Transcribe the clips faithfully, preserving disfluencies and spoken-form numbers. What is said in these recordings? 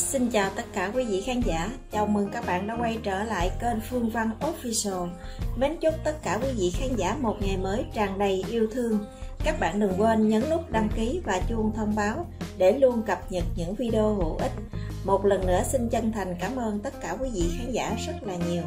Xin chào tất cả quý vị khán giả, chào mừng các bạn đã quay trở lại kênh Phương Văn Official. Mến chúc tất cả quý vị khán giả một ngày mới tràn đầy yêu thương. Các bạn đừng quên nhấn nút đăng ký và chuông thông báo để luôn cập nhật những video hữu ích. Một lần nữa xin chân thành cảm ơn tất cả quý vị khán giả rất là nhiều.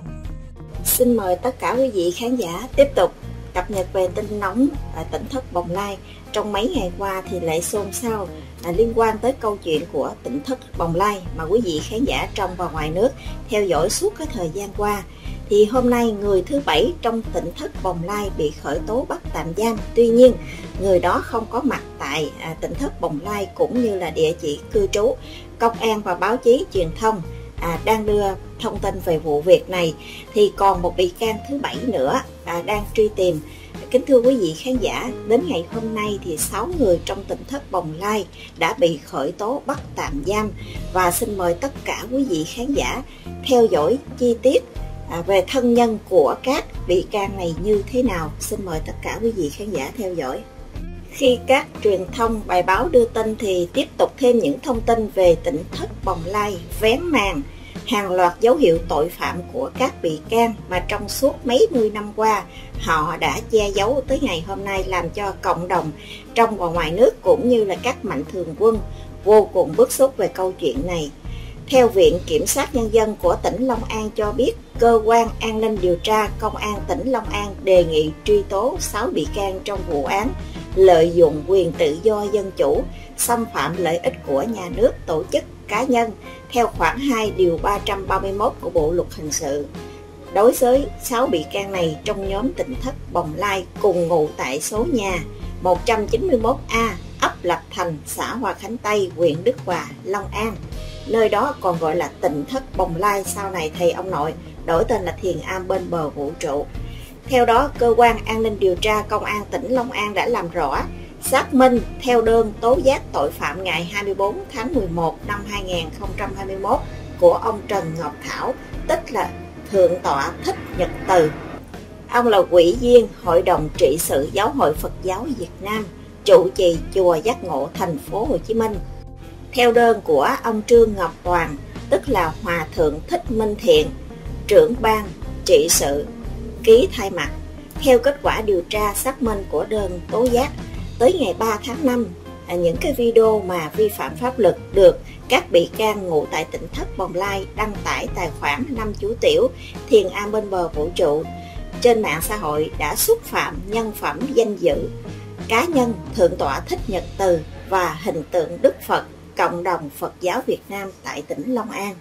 Xin mời tất cả quý vị khán giả tiếp tục cập nhật về tin nóng ở tỉnh thất Bồng Lai. Trong mấy ngày qua thì lại xôn xao à, liên quan tới câu chuyện của tỉnh thất Bồng Lai mà quý vị khán giả trong và ngoài nước theo dõi suốt cái thời gian qua. Thì hôm nay người thứ bảy trong tỉnh thất Bồng Lai bị khởi tố bắt tạm giam. Tuy nhiên người đó không có mặt tại à, tỉnh thất Bồng Lai cũng như là địa chỉ cư trú. Công an và báo chí truyền thông à, đang đưa thông tin về vụ việc này. Thì còn một bị can thứ bảy nữa à, đang truy tìm. Kính thưa quý vị khán giả, đến ngày hôm nay thì sáu người trong tỉnh thất Bồng Lai đã bị khởi tố bắt tạm giam. Và xin mời tất cả quý vị khán giả theo dõi chi tiết à, về thân nhân của các bị can này như thế nào. Xin mời tất cả quý vị khán giả theo dõi. Khi các truyền thông bài báo đưa tin thì tiếp tục thêm những thông tin về tỉnh thất Bồng Lai vén màn hàng loạt dấu hiệu tội phạm của các bị can mà trong suốt mấy mươi năm qua họ đã che giấu tới ngày hôm nay, làm cho cộng đồng trong và ngoài nước cũng như là các mạnh thường quân vô cùng bức xúc về câu chuyện này. Theo Viện Kiểm sát Nhân dân của tỉnh Long An cho biết, cơ quan an ninh điều tra Công an tỉnh Long An đề nghị truy tố sáu bị can trong vụ án lợi dụng quyền tự do dân chủ, xâm phạm lợi ích của nhà nước, tổ chức, cá nhân theo khoản hai điều ba trăm ba mươi mốt của Bộ luật hình sự. Đối với sáu bị can này trong nhóm tỉnh thất Bồng Lai cùng ngụ tại số nhà một trăm chín mươi mốt A, ấp Lập Thành, xã Hòa Khánh Tây, huyện Đức Hòa, Long An. Nơi đó còn gọi là tỉnh thất Bồng Lai, sau này thầy ông nội đổi tên là Thiền Am bên bờ vũ trụ. Theo đó, cơ quan an ninh điều tra Công an tỉnh Long An đã làm rõ, xác minh theo đơn tố giác tội phạm ngày hai mươi tư tháng mười một năm hai nghìn không trăm hai mươi mốt của ông Trần Ngọc Thảo, tức là Thượng tọa Thích Nhật Từ. Ông là ủy viên Hội đồng trị sự Giáo hội Phật giáo Việt Nam, trụ trì chùa Giác Ngộ, thành phố Hồ Chí Minh. Theo đơn của ông Trương Ngọc Hoàng, tức là Hòa thượng Thích Minh Thiện, trưởng ban trị sự, ký thay mặt. Theo kết quả điều tra xác minh của đơn tố giác, tới ngày ba tháng năm, những cái video mà vi phạm pháp luật được các bị can ngụ tại tỉnh thất Bồng Lai đăng tải tài khoản năm chú tiểu Thiền Am bên bờ vũ trụ trên mạng xã hội đã xúc phạm nhân phẩm, danh dự cá nhân Thượng tọa Thích Nhật Từ và hình tượng Đức Phật, cộng đồng Phật giáo Việt Nam tại tỉnh Long An.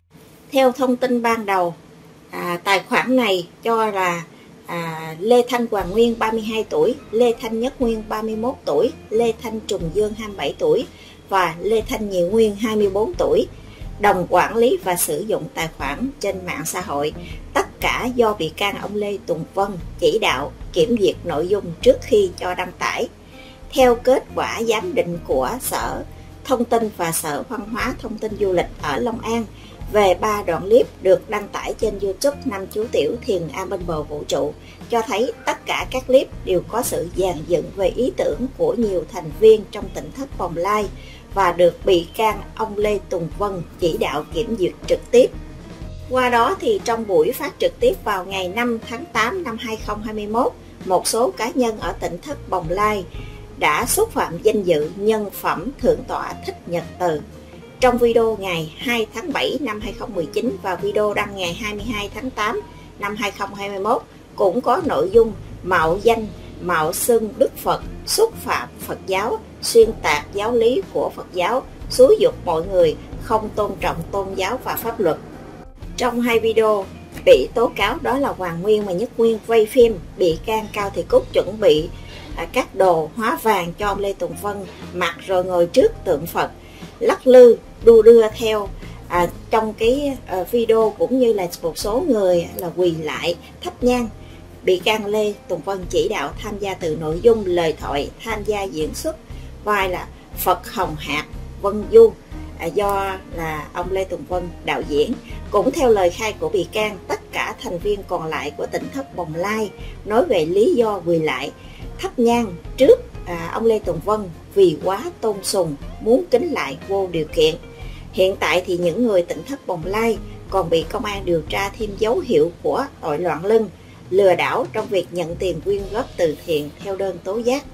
Theo thông tin ban đầu, à, tài khoản này cho là À, Lê Thanh Hoàng Nguyên ba mươi hai tuổi, Lê Thanh Nhất Nguyên ba mươi mốt tuổi, Lê Thanh Trùng Dương hai mươi bảy tuổi và Lê Thanh Nhị Nguyên hai mươi tư tuổi đồng quản lý và sử dụng tài khoản trên mạng xã hội. Tất cả do bị can ông Lê Tùng Vân chỉ đạo kiểm duyệt nội dung trước khi cho đăng tải. Theo kết quả giám định của Sở Thông tin và Sở Văn hóa Thông tin Du lịch ở Long An về ba đoạn clip được đăng tải trên YouTube năm chú tiểu Thiền Am bên bờ vũ trụ, cho thấy tất cả các clip đều có sự dàn dựng về ý tưởng của nhiều thành viên trong tỉnh thất Bồng Lai và được bị can ông Lê Tùng Vân chỉ đạo kiểm duyệt trực tiếp. Qua đó thì trong buổi phát trực tiếp vào ngày năm tháng tám năm hai nghìn không trăm hai mươi mốt, một số cá nhân ở tỉnh thất Bồng Lai đã xúc phạm danh dự nhân phẩm Thượng tọa Thích Nhật Từ. Trong video ngày hai tháng bảy năm hai nghìn không trăm mười chín và video đăng ngày hai mươi hai tháng tám năm hai nghìn không trăm hai mươi mốt cũng có nội dung mạo danh, mạo xưng Đức Phật, xúc phạm Phật giáo, xuyên tạc giáo lý của Phật giáo, xúi giục mọi người không tôn trọng tôn giáo và pháp luật. Trong hai video bị tố cáo đó là Hoàng Nguyên và Nhất Nguyên quay phim bị can Cao Thị Cúc chuẩn bị à, các đồ hóa vàng cho ông Lê Tùng Vân mặc rồi ngồi trước tượng Phật, lắc lư đu đưa theo à, trong cái à, video, cũng như là một số người là quỳ lại thắp nhang. Bị can Lê Tùng Vân chỉ đạo tham gia từ nội dung lời thoại, tham gia diễn xuất vai là Phật Hồng Hạc Vân Du à, do là ông Lê Tùng Vân đạo diễn. Cũng theo lời khai của bị can, tất cả thành viên còn lại của tỉnh thất Bồng Lai nói về lý do quỳ lại thắp nhang trước à, ông Lê Tùng Vân vì quá tôn sùng, muốn kính lại vô điều kiện. Hiện tại thì những người Tỉnh Thất Bồng Lai còn bị công an điều tra thêm dấu hiệu của tội loạn luân, lừa đảo trong việc nhận tiền quyên góp từ thiện theo đơn tố giác.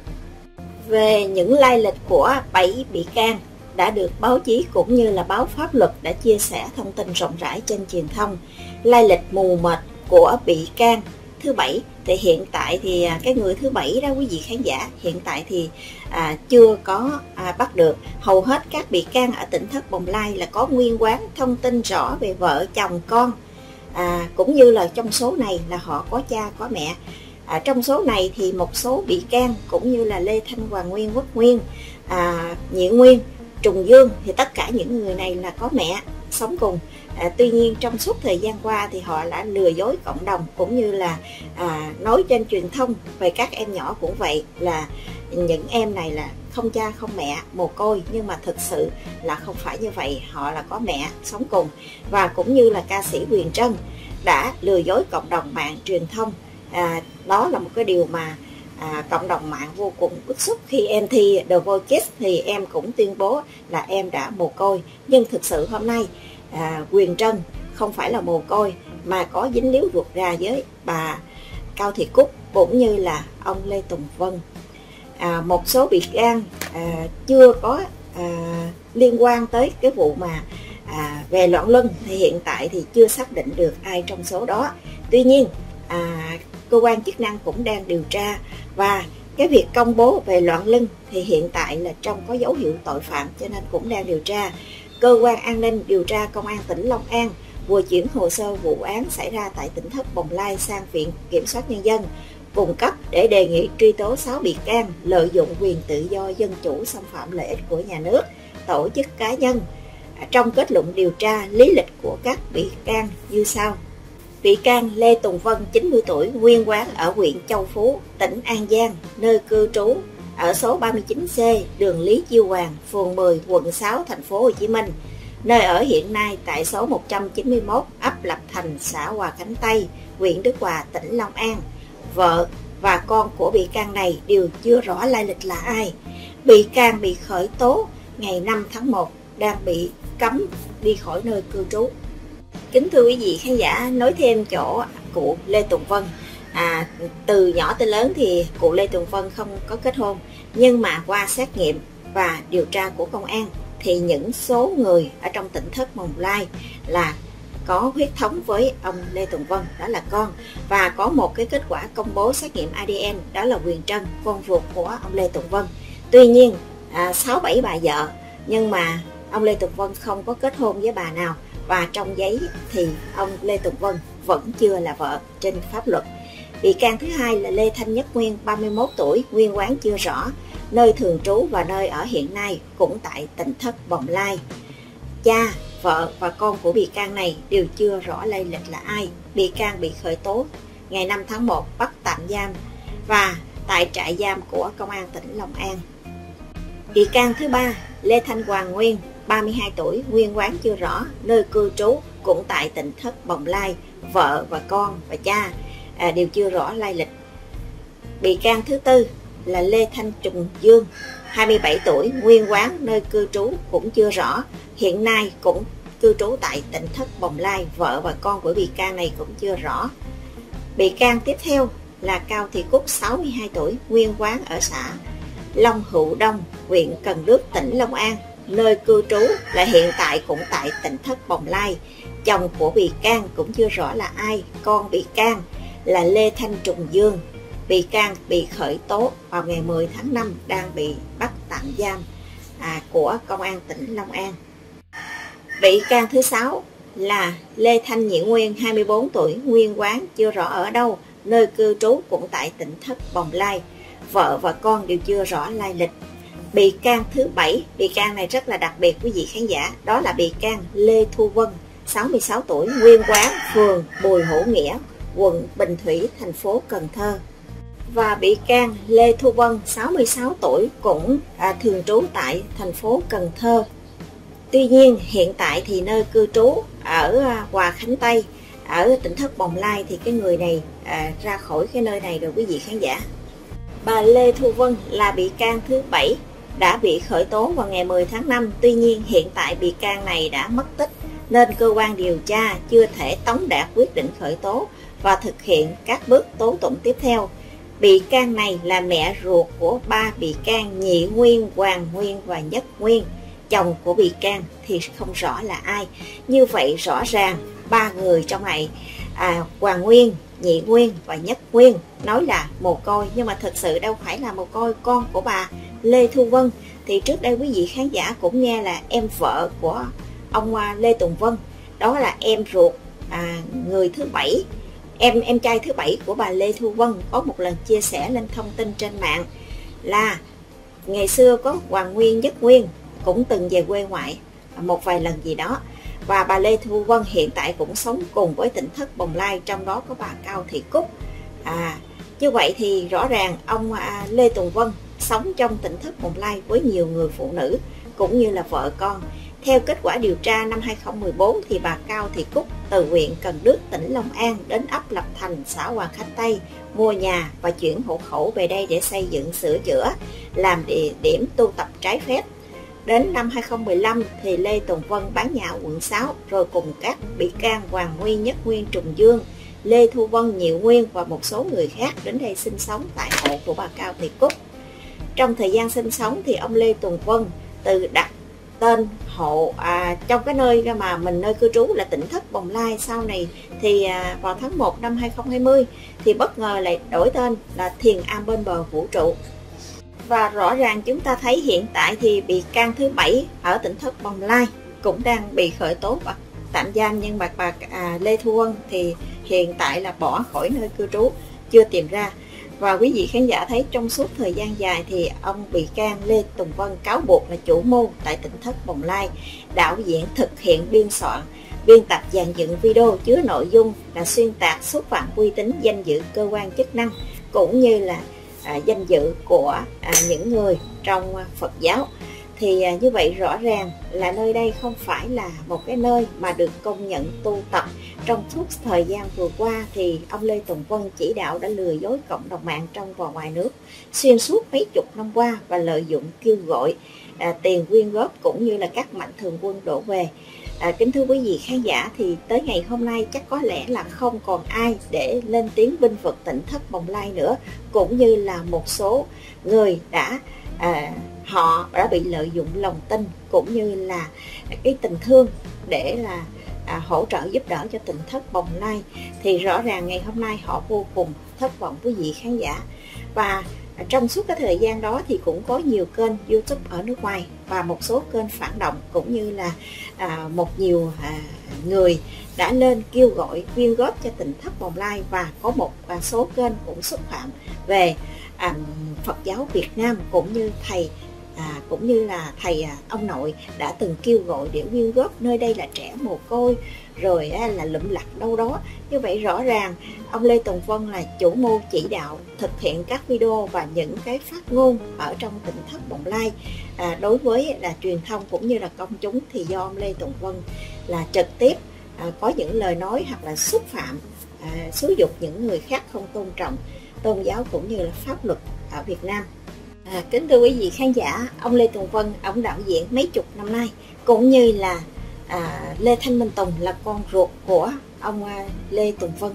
Về những lai lịch của bảy bị can đã được báo chí cũng như là báo pháp luật đã chia sẻ thông tin rộng rãi trên truyền thông. Lai lịch mù mịt của bị can thứ bảy thì hiện tại thì cái người thứ bảy đó quý vị khán giả, hiện tại thì à, chưa có à, bắt được. Hầu hết các bị can ở Tỉnh Thất Bồng Lai là có nguyên quán, thông tin rõ về vợ chồng con, à, cũng như là trong số này là họ có cha có mẹ. À, trong số này thì một số bị can cũng như là Lê Thanh Hoàng Nguyên, Quốc Nguyên, à, Nhị Nguyên, Trùng Dương thì tất cả những người này là có mẹ sống cùng. À, tuy nhiên trong suốt thời gian qua thì họ đã lừa dối cộng đồng, cũng như là à, nói trên truyền thông về các em nhỏ cũng vậy, là những em này là không cha không mẹ, mồ côi, nhưng mà thực sự là không phải như vậy, họ là có mẹ sống cùng. Và cũng như là ca sĩ Huyền Trân đã lừa dối cộng đồng mạng truyền thông. À, đó là một cái điều mà à, cộng đồng mạng vô cùng bức xúc. Khi em thi The Voice Kids thì em cũng tuyên bố là em đã mồ côi, nhưng thực sự hôm nay à, Huyền Trân không phải là mồ côi mà có dính líu ruột ra với bà Cao Thị Cúc cũng như là ông Lê Tùng Vân. À, một số bị can à, chưa có à, liên quan tới cái vụ mà à, về loạn luân thì hiện tại thì chưa xác định được ai trong số đó. Tuy nhiên à, cơ quan chức năng cũng đang điều tra, và cái việc công bố về loạn luân thì hiện tại là trong có dấu hiệu tội phạm cho nên cũng đang điều tra. Cơ quan an ninh điều tra Công an tỉnh Long An vừa chuyển hồ sơ vụ án xảy ra tại Tỉnh Thất Bồng Lai sang Viện Kiểm sát Nhân dân cung cấp để đề nghị truy tố sáu bị can lợi dụng quyền tự do dân chủ, xâm phạm lợi ích của nhà nước, tổ chức cá nhân. Trong kết luận điều tra, lý lịch của các bị can như sau. Bị can Lê Tùng Vân, chín mươi tuổi, nguyên quán ở huyện Châu Phú, tỉnh An Giang, nơi cư trú ở số ba mươi chín C, đường Lý Chiêu Hoàng, phường mười, quận sáu, thành phố Hồ Chí Minh. Nơi ở hiện nay tại số một trăm chín mươi mốt, ấp Lập Thành, xã Hòa Khánh Tây, huyện Đức Hòa, tỉnh Long An. Vợ và con của bị can này đều chưa rõ lai lịch là ai. Bị can bị khởi tố ngày năm tháng một, đang bị cấm đi khỏi nơi cư trú. Kính thưa quý vị khán giả, nói thêm chỗ cụ Lê Tùng Vân. À, từ nhỏ tới lớn thì cụ Lê Tùng Vân không có kết hôn, nhưng mà qua xét nghiệm và điều tra của công an thì những số người ở trong Tỉnh Thất Bồng Lai là có huyết thống với ông Lê Tùng Vân, đó là con. Và có một cái kết quả công bố xét nghiệm a đê en, đó là Huyền Trân, con ruột của ông Lê Tùng Vân. Tuy nhiên à, sáu bảy bà vợ, nhưng mà ông Lê Tùng Vân không có kết hôn với bà nào, và trong giấy thì ông Lê Tùng Vân vẫn chưa là vợ trên pháp luật. Bị can thứ hai là Lê Thanh Nhất Nguyên, ba mươi mốt tuổi, nguyên quán chưa rõ, nơi thường trú và nơi ở hiện nay cũng tại Tỉnh Thất Bồng Lai. Cha, vợ và con của bị can này đều chưa rõ lai lịch là ai. Bị can bị khởi tố ngày năm tháng một, bắt tạm giam và tại trại giam của Công an tỉnh Long An. Bị can thứ ba, Lê Thanh Hoàng Nguyên, ba mươi hai tuổi, nguyên quán chưa rõ, nơi cư trú cũng tại Tỉnh Thất Bồng Lai. Vợ và con và cha à, đều chưa rõ lai lịch. Bị can thứ tư là Lê Thanh Trùng Dương, hai mươi bảy tuổi, nguyên quán, nơi cư trú cũng chưa rõ, hiện nay cũng cư trú tại Tỉnh Thất Bồng Lai. Vợ và con của bị can này cũng chưa rõ. Bị can tiếp theo là Cao Thị Cúc, sáu mươi hai tuổi, nguyên quán ở xã Long Hữu Đông, huyện Cần Đước, tỉnh Long An, nơi cư trú là hiện tại cũng tại Tỉnh Thất Bồng Lai. Chồng của bị can cũng chưa rõ là ai. Con bị can là Lê Thanh Trùng Dương. Bị can bị khởi tố vào ngày mười tháng năm, đang bị bắt tạm giam à, của Công an tỉnh Long An. Bị can thứ sáu là Lê Thanh Nhị Nguyên, hai mươi bốn tuổi, nguyên quán chưa rõ ở đâu, nơi cư trú cũng tại Tỉnh Thất Bồng Lai. Vợ và con đều chưa rõ lai lịch. Bị can thứ bảy, bị can này rất là đặc biệt quý vị khán giả, đó là bị can Lê Thu Vân, sáu mươi sáu tuổi, nguyên quán phường Bùi Hữu Nghĩa, quận Bình Thủy, thành phố Cần Thơ. Và bị can Lê Thu Vân, sáu mươi sáu tuổi, cũng à, thường trú tại thành phố Cần Thơ. Tuy nhiên hiện tại thì nơi cư trú ở à, Hòa Khánh Tây, ở Tỉnh Thất Bồng Lai, thì cái người này à, ra khỏi cái nơi này rồi quý vị khán giả. Bà Lê Thu Vân là bị can thứ bảy đã bị khởi tố vào ngày mười tháng năm. Tuy nhiên hiện tại bị can này đã mất tích nên cơ quan điều tra chưa thể tống đạt quyết định khởi tố và thực hiện các bước tố tụng tiếp theo. Bị can này là mẹ ruột của ba bị can Nhị Nguyên, Hoàng Nguyên và Nhất Nguyên. Chồng của bị can thì không rõ là ai. Như vậy rõ ràng ba người trong này, à, Hoàng Nguyên, Nhị Nguyên và Nhất Nguyên nói là mồ côi, nhưng mà thực sự đâu phải là mồ côi. Con của bà Lê Thu Vân thì trước đây quý vị khán giả cũng nghe là em vợ của ông Lê Tùng Vân, đó là em ruột, à, người thứ bảy, em em trai thứ bảy của bà Lê Thu Vân, có một lần chia sẻ lên thông tin trên mạng là ngày xưa có Hoàng Nguyên, Nhất Nguyên cũng từng về quê ngoại một vài lần gì đó, và bà Lê Thu Vân hiện tại cũng sống cùng với tỉnh thất Bồng Lai, trong đó có bà Cao Thị Cúc. À, như vậy thì rõ ràng ông à, Lê Tùng Vân sống trong tỉnh thất Bồng Lai với nhiều người phụ nữ cũng như là vợ con. Theo kết quả điều tra năm hai không một bốn thì bà Cao Thị Cúc từ huyện Cần Đước, tỉnh Long An đến ấp Lập Thành, xã Hoàng Khánh Tây mua nhà và chuyển hộ khẩu về đây để xây dựng, sửa chữa, làm địa điểm tu tập trái phép. Đến năm hai không một lăm thì Lê Tùng Vân bán nhà ở quận sáu, rồi cùng các bị can Hoàng Nguyên, Nhất Nguyên, Trùng Dương, Lê Thu Vân, Nhị Nguyên và một số người khác đến đây sinh sống tại hộ của bà Cao Thị Cúc. Trong thời gian sinh sống thì ông Lê Tùng Vân từ đặt tên hộ à, trong cái nơi mà mình nơi cư trú là tỉnh thất Bồng Lai. Sau này thì à, vào tháng một năm hai không hai không thì bất ngờ lại đổi tên là Thiền Am Bên Bờ Vũ Trụ. Và rõ ràng chúng ta thấy hiện tại thì bị can thứ bảy ở tỉnh thất Bồng Lai cũng đang bị khởi tố và tạm giam, nhưng mà bà à, Lê Thu Vân thì hiện tại là bỏ khỏi nơi cư trú, chưa tìm ra. Và quý vị khán giả thấy trong suốt thời gian dài thì ông bị can Lê Tùng Vân cáo buộc là chủ mưu tại tỉnh thất Bồng Lai, đạo diễn, thực hiện, biên soạn, biên tập, dàn dựng video chứa nội dung là xuyên tạc, xúc phạm uy tín, danh dự cơ quan chức năng cũng như là à, danh dự của à, những người trong à, Phật giáo. Thì à, như vậy rõ ràng là nơi đây không phải là một cái nơi mà được công nhận tu tập. Trong suốt thời gian vừa qua thì ông Lê Tùng Vân chỉ đạo đã lừa dối cộng đồng mạng trong và ngoài nước xuyên suốt mấy chục năm qua và lợi dụng kêu gọi à, tiền quyên góp cũng như là các mạnh thường quân đổ về. À, kính thưa quý vị khán giả, thì tới ngày hôm nay chắc có lẽ là không còn ai để lên tiếng binh vực tỉnh thất Bồng Lai nữa, cũng như là một số người đã à, họ đã bị lợi dụng lòng tin cũng như là cái tình thương để là à, hỗ trợ giúp đỡ cho tỉnh thất Bồng Lai. Thì rõ ràng ngày hôm nay họ vô cùng thất vọng quý vị khán giả. Và trong suốt cái thời gian đó thì cũng có nhiều kênh YouTube ở nước ngoài và một số kênh phản động cũng như là à, một nhiều à, người đã lên kêu gọi quyên góp cho tỉnh thất Bồng Lai, và có một à, số kênh cũng xúc phạm về à, Phật giáo Việt Nam cũng như thầy À, cũng như là thầy à, ông nội đã từng kêu gọi để quyên góp nơi đây là trẻ mồ côi rồi à, là lụm lặt đâu đó. Như vậy rõ ràng ông Lê Tùng Vân là chủ mưu chỉ đạo thực hiện các video và những cái phát ngôn ở trong tỉnh thất Bồng Lai à, đối với là truyền thông cũng như là công chúng, thì do ông Lê Tùng Vân là trực tiếp à, có những lời nói hoặc là xúc phạm, à, xúi dục những người khác không tôn trọng tôn giáo cũng như là pháp luật ở Việt Nam. À, kính thưa quý vị khán giả, ông Lê Tùng Vân, ông đạo diễn mấy chục năm nay, cũng như là à, Lê Thanh Minh Tùng là con ruột của ông à, Lê Tùng Vân,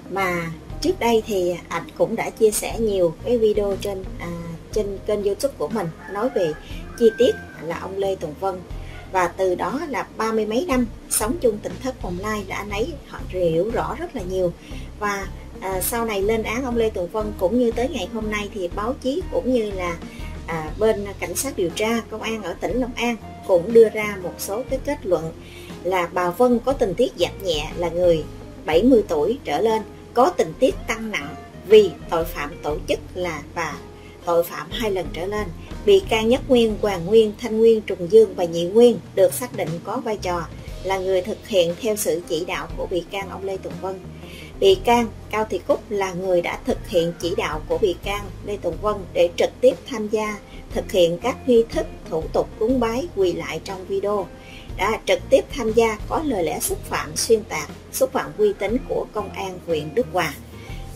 mà trước đây thì anh cũng đã chia sẻ nhiều cái video trên à, trên kênh YouTube của mình nói về chi tiết là ông Lê Tùng Vân, và từ đó là ba mươi mấy năm sống chung tỉnh thất Bồng Lai là anh ấy họ hiểu rõ rất là nhiều. Và À, sau này lên án ông Lê Tùng Vân cũng như tới ngày hôm nay thì báo chí cũng như là à, bên cảnh sát điều tra công an ở tỉnh Long An cũng đưa ra một số cái kết luận là bà Vân có tình tiết giảm nhẹ là người bảy mươi tuổi trở lên, có tình tiết tăng nặng vì tội phạm tổ chức là và tội phạm hai lần trở lên. Bị can Nhất Nguyên, Hoàng Nguyên, Thanh Nguyên, Trùng Dương và Nhị Nguyên được xác định có vai trò là người thực hiện theo sự chỉ đạo của bị can ông Lê Tùng Vân. Bị can Cao Thị Cúc là người đã thực hiện chỉ đạo của bị can Lê Tùng Vân để trực tiếp tham gia thực hiện các nghi thức, thủ tục cúng bái quỳ lại trong video, đã trực tiếp tham gia có lời lẽ xúc phạm, xuyên tạc, xúc phạm uy tín của công an huyện Đức Hòa.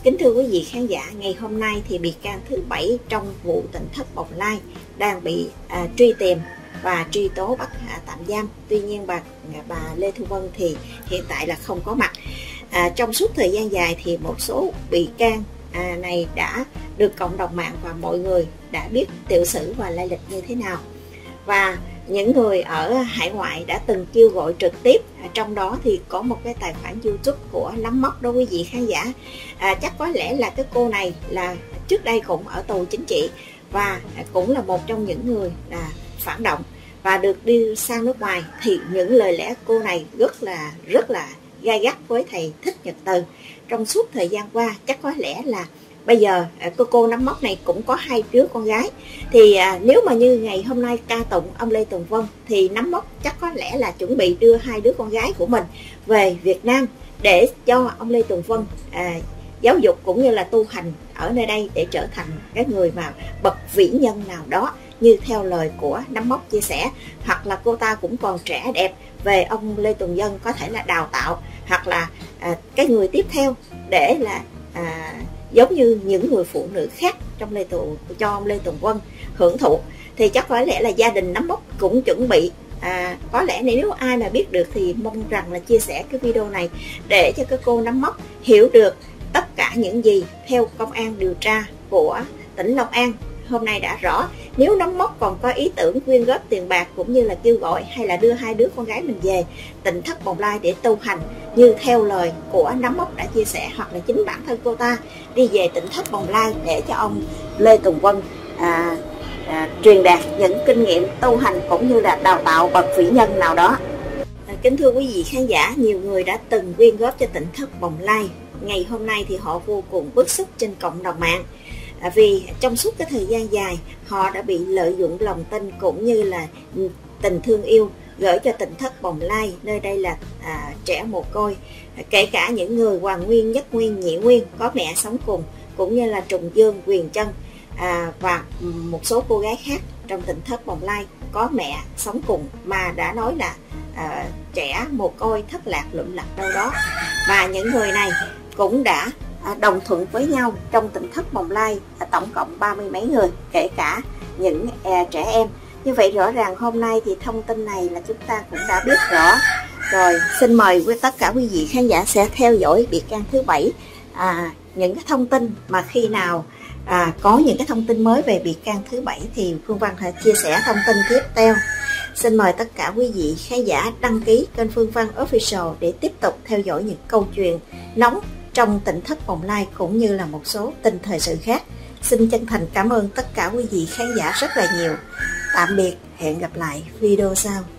Kính thưa quý vị khán giả, ngày hôm nay thì bị can thứ bảy trong vụ Tỉnh Thất Bồng Lai đang bị à, truy tìm và truy tố bắt à, tạm giam. Tuy nhiên bà bà Lê Thu Vân thì hiện tại là không có mặt. À, trong suốt thời gian dài thì một số bị can à, này đã được cộng đồng mạng và mọi người đã biết tiểu sử và lai lịch như thế nào. Và những người ở hải ngoại đã từng kêu gọi trực tiếp, trong đó thì có một cái tài khoản YouTube của Nắm Móc đó quý vị khán giả. À, chắc có lẽ là cái cô này là trước đây cũng ở tù chính trị và cũng là một trong những người là phản động và được đi sang nước ngoài. Thì những lời lẽ cô này rất là rất là gai gắt với thầy Thích Nhật Từ trong suốt thời gian qua. Chắc có lẽ là bây giờ cô cô Nắm Móc này cũng có hai đứa con gái. Thì à, nếu mà như ngày hôm nay ca tụng ông Lê Tùng Vân thì Nắm Móc chắc có lẽ là chuẩn bị đưa hai đứa con gái của mình về Việt Nam để cho ông Lê Tùng Vân à, giáo dục cũng như là tu hành ở nơi đây để trở thành cái người mà bậc vĩ nhân nào đó như theo lời của Nắm Móc chia sẻ. Hoặc là cô ta cũng còn trẻ đẹp, về ông Lê Tùng Vân có thể là đào tạo hoặc là à, cái người tiếp theo để là à, giống như những người phụ nữ khác trong Lê Tùng cho ông Lê Tùng Vân hưởng thụ. Thì chắc có lẽ là gia đình Nắm Móc cũng chuẩn bị. À, có lẽ nếu ai mà biết được thì mong rằng là chia sẻ cái video này để cho các cô Nắm Móc hiểu được tất cả những gì theo công an điều tra của tỉnh Long An hôm nay đã rõ. Nếu Nắm Móc còn có ý tưởng quyên góp tiền bạc cũng như là kêu gọi hay là đưa hai đứa con gái mình về Tỉnh Thất Bồng Lai để tu hành như theo lời của Nắm Móc đã chia sẻ, hoặc là chính bản thân cô ta đi về Tỉnh Thất Bồng Lai để cho ông Lê Tùng Vân à, à, truyền đạt những kinh nghiệm tu hành cũng như là đào tạo bậc vĩ nhân nào đó. À, kính thưa quý vị khán giả, nhiều người đã từng quyên góp cho Tỉnh Thất Bồng Lai. Ngày hôm nay thì họ vô cùng bức xúc trên cộng đồng mạng. À, vì trong suốt cái thời gian dài họ đã bị lợi dụng lòng tin cũng như là tình thương yêu gửi cho Tỉnh Thất Bồng Lai, nơi đây là à, trẻ mồ côi, à, kể cả những người Hoàng Nguyên, Nhất Nguyên, Nhị Nguyên có mẹ sống cùng, cũng như là Trùng Dương, Quyền Trân à, và một số cô gái khác trong Tỉnh Thất Bồng Lai có mẹ sống cùng mà đã nói là à, trẻ mồ côi thất lạc lụm lặt đâu đó. Và những người này cũng đã đồng thuận với nhau trong Tỉnh Thất Bồng Lai, tổng cộng ba mươi mấy người, kể cả những trẻ em. Như vậy rõ ràng hôm nay thì thông tin này là chúng ta cũng đã biết rõ rồi. Xin mời với tất cả quý vị khán giả sẽ theo dõi bị can thứ bảy, à, những cái thông tin mà khi nào à, có những cái thông tin mới về bị can thứ bảy thì Phương Văn sẽ chia sẻ thông tin tiếp theo. Xin mời tất cả quý vị khán giả đăng ký kênh Phương Văn Official để tiếp tục theo dõi những câu chuyện nóng trong Tỉnh Thất Bồng Lai cũng như là một số tin thời sự khác. Xin chân thành cảm ơn tất cả quý vị khán giả rất là nhiều. Tạm biệt, hẹn gặp lại video sau.